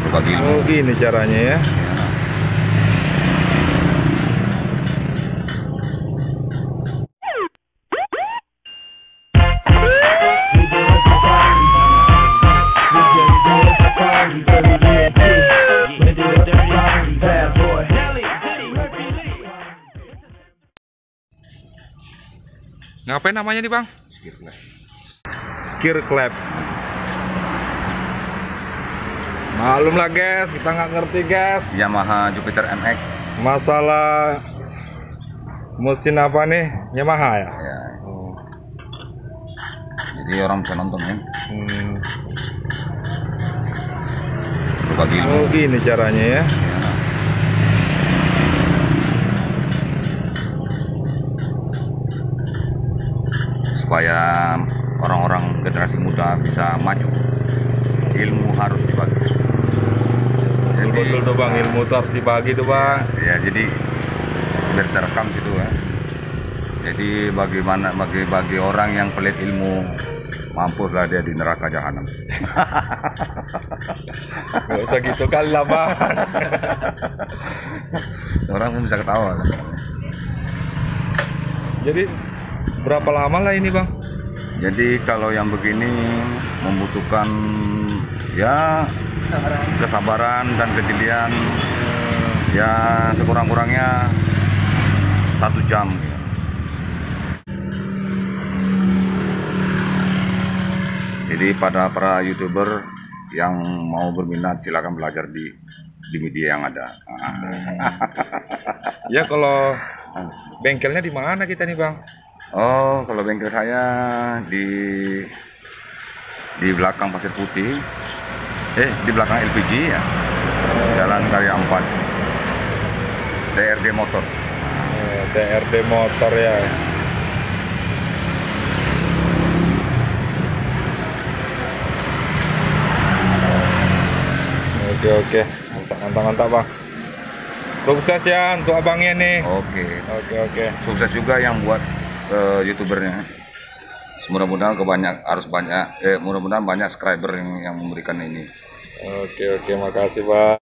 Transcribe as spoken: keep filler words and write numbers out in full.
berbagi ilmu. Oh, gini caranya ya. Ngapain namanya nih Bang? Skir Club. Skir Club. Malum lah guys, kita nggak ngerti guys. Yamaha Jupiter M X. Masalah mesin apa nih? Yamaha ya? Ya. Oh. Jadi orang bisa nonton ya. Hmm. Berbagi ilmu. Oh, gini caranya ya. Supaya orang-orang generasi muda bisa maju, ilmu harus dibagi. Jadi, Betul tuh Bang, ilmu tuh harus dibagi tuh Bang. Ya, jadi biar terekam situ ya. Jadi bagaimana bagi bagi orang yang pelit ilmu, mampuslah dia di neraka jahanam. Gak usah gitu kali lah Bang. Orang pun bisa ketawa. Jadi berapa lama lah ini Bang? Jadi kalau yang begini membutuhkan ya kesabaran dan kejelian, ya sekurang-kurangnya satu jam. Jadi pada para YouTuber yang mau berminat silakan belajar di di media yang ada. Ya kalau bengkelnya di mana kita nih Bang? Oh, kalau bengkel saya di di belakang Pasir Putih, eh di belakang L P G ya, Jalan Karya empat, D R D Motor. Eh, D R D Motor ya. Oke oke, mantap mantap mantap Bang. Sukses ya untuk abangnya nih. Oke, Oke oke. sukses juga yang buat uh, YouTubernya. Mudah-mudahan kebanyak harus banyak, eh mudah-mudahan banyak subscriber yang yang memberikan ini. Oke oke, makasih Bang.